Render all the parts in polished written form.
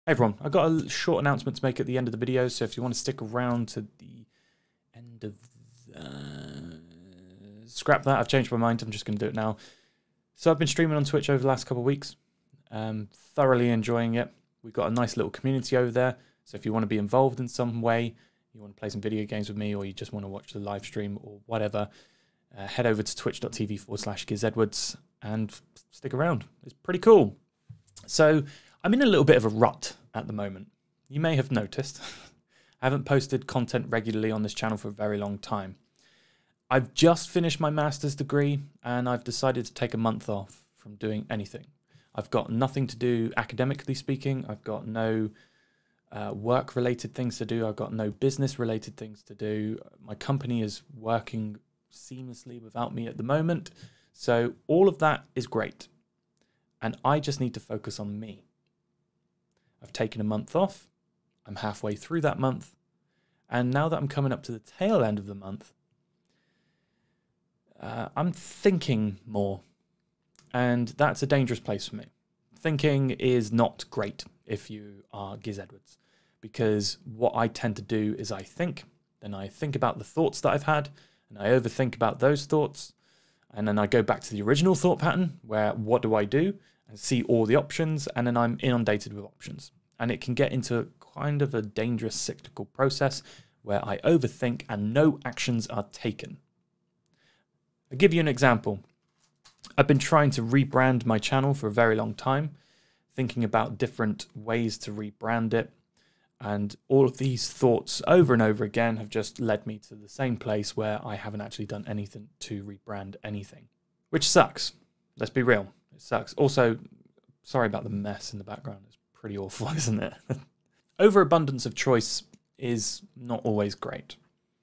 Hey everyone, I've got a short announcement to make at the end of the video, so if you want to stick around to the end of scrap that, I've changed my mind, I'm just going to do it now. So I've been streaming on Twitch over the last couple of weeks, thoroughly enjoying it. We've got a nice little community over there, so if you want to be involved in some way, you want to play some video games with me, or you just want to watch the live stream or whatever, head over to twitch.tv/GizEdwards and stick around. It's pretty cool. So I'm in a little bit of a rut at the moment. You may have noticed. I haven't posted content regularly on this channel for a very long time. I've just finished my master's degree and I've decided to take a month off from doing anything. I've got nothing to do academically speaking. I've got no work-related things to do. I've got no business-related things to do. My company is working seamlessly without me at the moment. So all of that is great. And I just need to focus on me. I've taken a month off. I'm halfway through that month. And now that I'm coming up to the tail end of the month, I'm thinking more. And that's a dangerous place for me. Thinking is not great if you are Giz Edwards. Because what I tend to do is I think, then I think about the thoughts that I've had, and I overthink about those thoughts. And then I go back to the original thought pattern where what do I do? And see all the options, and then I'm inundated with options. And it can get into kind of a dangerous cyclical process where I overthink and no actions are taken. I'll give you an example. I've been trying to rebrand my channel for a very long time, thinking about different ways to rebrand it. And all of these thoughts over and over again have just led me to the same place where I haven't actually done anything to rebrand anything, which sucks. Let's be real. It sucks. Also, sorry about the mess in the background. It's pretty awful, isn't it? Overabundance of choice is not always great.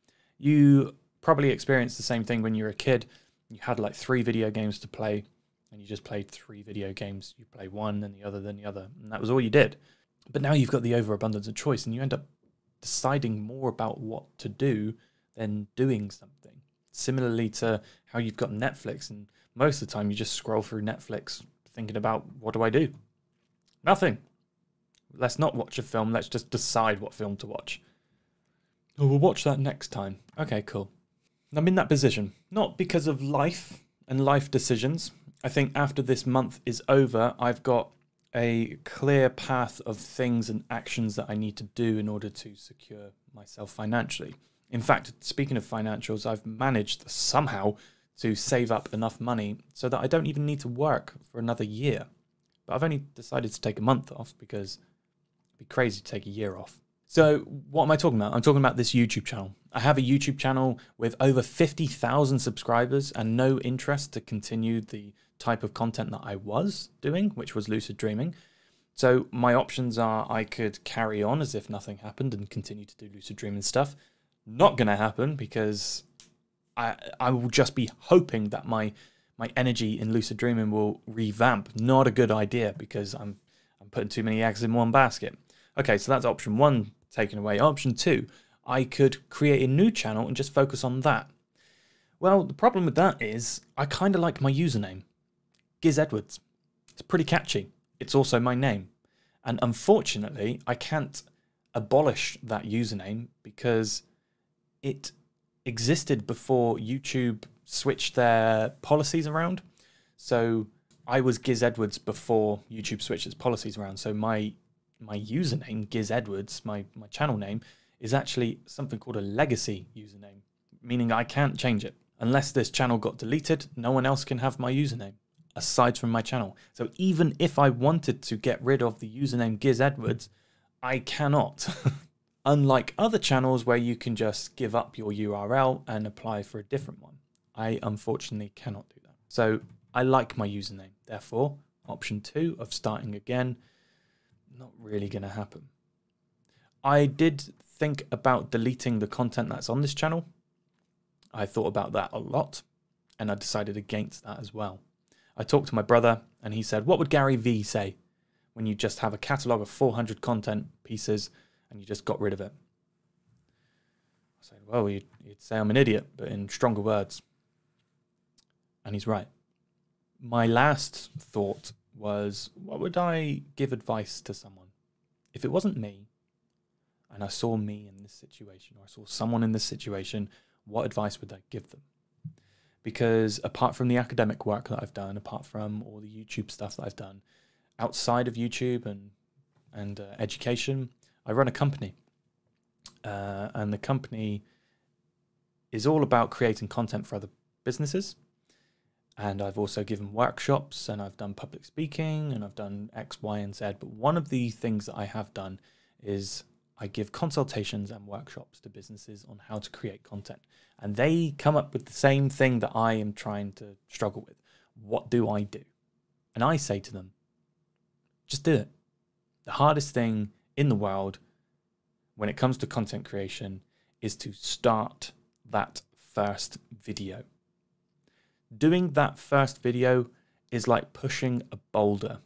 You probably experienced the same thing when you were a kid. You had like 3 video games to play, and you just played 3 video games. You play one, then the other, then the other, and that was all you did. But now you've got the overabundance of choice, and you end up deciding more about what to do than doing something. Similarly to how you've got Netflix, and most of the time you just scroll through Netflix thinking about, what do I do? Nothing. Let's not watch a film. Let's just decide what film to watch. Oh, we'll watch that next time. Okay, cool. I'm in that position. Not because of life and life decisions. I think after this month is over, I've got a clear path of things and actions that I need to do in order to secure myself financially. In fact, speaking of financials, I've managed somehow to save up enough money so that I don't even need to work for another year. But I've only decided to take a month off because it'd be crazy to take a year off. So what am I talking about? I'm talking about this YouTube channel. I have a YouTube channel with over 50,000 subscribers and no interest to continue the type of content that I was doing, which was lucid dreaming. So my options are I could carry on as if nothing happened and continue to do lucid dreaming stuff. Not going to happen because I will just be hoping that my energy in lucid dreaming will revamp. Not a good idea because I'm putting too many eggs in one basket. Okay, so that's option 1 taken away. Option 2, I could create a new channel and just focus on that. Well, the problem with that is I kind of like my username, Giz Edwards. It's pretty catchy. It's also my name. And unfortunately, I can't abolish that username because it existed before YouTube switched their policies around. So I was Giz Edwards before YouTube switched its policies around. So my username, Giz Edwards, my channel name, is actually something called a legacy username, meaning I can't change it. Unless this channel got deleted, no one else can have my username aside from my channel. So even if I wanted to get rid of the username Giz Edwards, I cannot. Unlike other channels where you can just give up your URL and apply for a different one. I unfortunately cannot do that. So I like my username. Therefore, option 2 of starting again, not really going to happen. I did think about deleting the content that's on this channel. I thought about that a lot and I decided against that as well. I talked to my brother and he said, what would Gary Vee say when you just have a catalogue of 400 content pieces and you just got rid of it? I said, well, you'd say I'm an idiot, but in stronger words. And he's right. My last thought was, what would I give advice to someone? if it wasn't me, and I saw me in this situation, or I saw someone in this situation, what advice would I give them? Because apart from the academic work that I've done, apart from all the YouTube stuff that I've done, outside of YouTube and education, I run a company. And the company is all about creating content for other businesses. And I've also given workshops, and I've done public speaking, and I've done X, Y, and Z. But one of the things that I have done is I give consultations and workshops to businesses on how to create content. And they come up with the same thing that I am trying to struggle with. What do I do? And I say to them, just do it. The hardest thing in the world when it comes to content creation is to start that first video. Doing that first video is like pushing a boulder.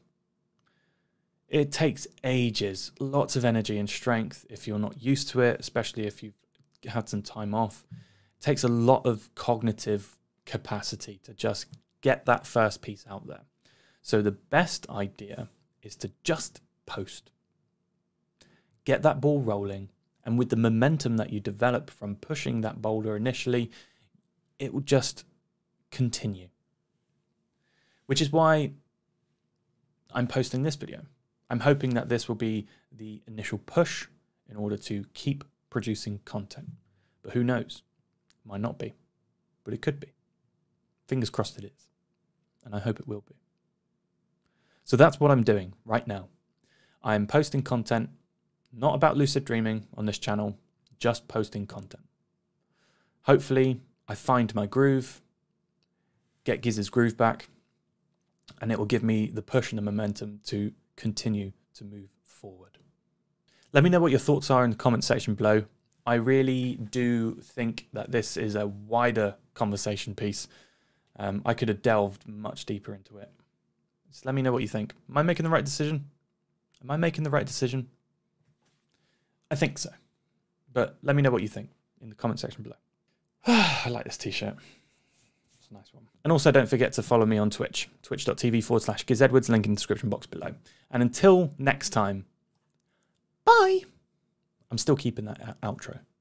It takes ages, lots of energy and strength if you're not used to it, especially if you've had some time off. It takes a lot of cognitive capacity to just get that first piece out there. So the best idea is to just post. Get that ball rolling, and with the momentum that you develop from pushing that boulder initially, it will just continue. Which is why I'm posting this video. I'm hoping that this will be the initial push in order to keep producing content. But who knows? It might not be, but it could be. Fingers crossed it is. And I hope it will be. So that's what I'm doing right now. I'm posting content, not about lucid dreaming on this channel, just posting content. Hopefully I find my groove, get Giz's groove back, and it will give me the push and the momentum to continue to move forward. Let me know what your thoughts are in the comment section below. I really do think that this is a wider conversation piece. I could have delved much deeper into it. Just let me know what you think. Am I making the right decision? Am I making the right decision? I think so. But let me know what you think in the comment section below. I like this t-shirt. It's a nice one. And also don't forget to follow me on Twitch. Twitch.tv/GizEdwards, link in the description box below. And until next time, bye. I'm still keeping that outro.